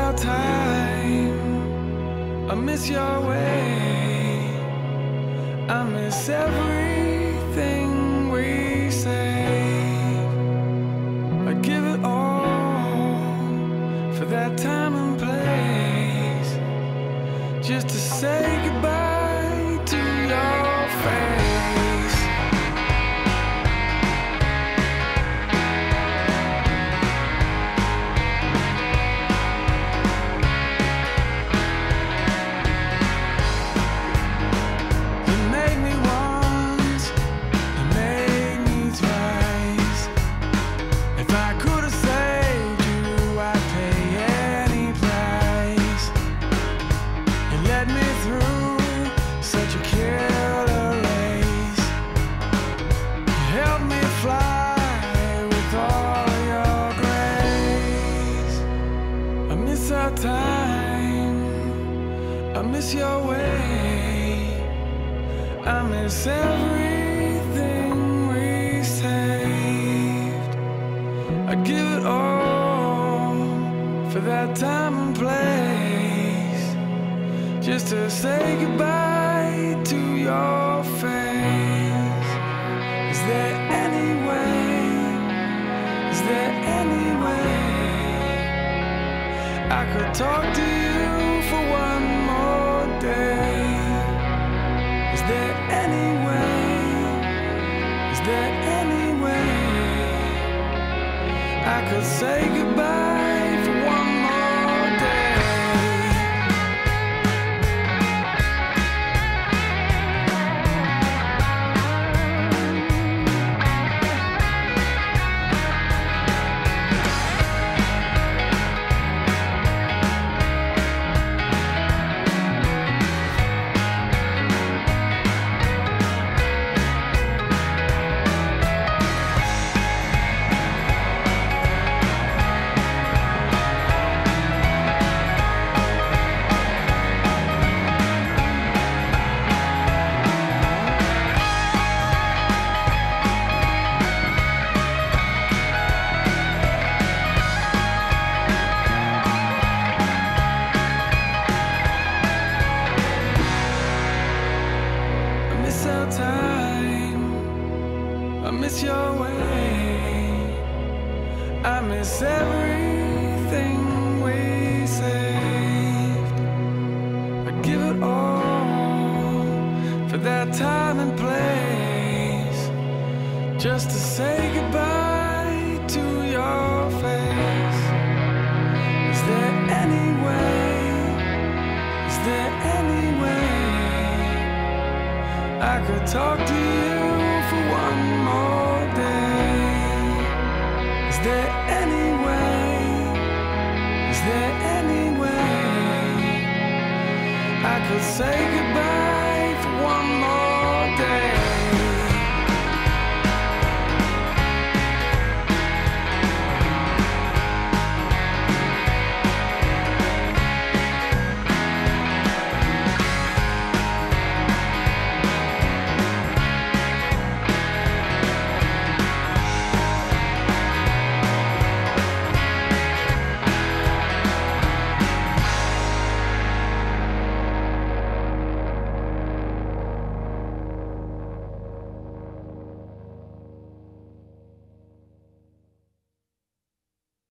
our time. I miss your way. I miss everything we say. I give it all for that time and place, just to say goodbye to your face. I miss your way. I miss everything we saved. I give it all for that time and place, just to say goodbye to your face. Is there any way? Is there any way I could talk to you for one more day? Is there any way? Is there any way I could say goodbye for one more day? I miss your way. I miss everything we saved. I give it all for that time and place, just to say goodbye to your face. Is there any way? Is there any way I could talk to you for one more day? Is there any way? Is there any way I could say goodbye for one more day?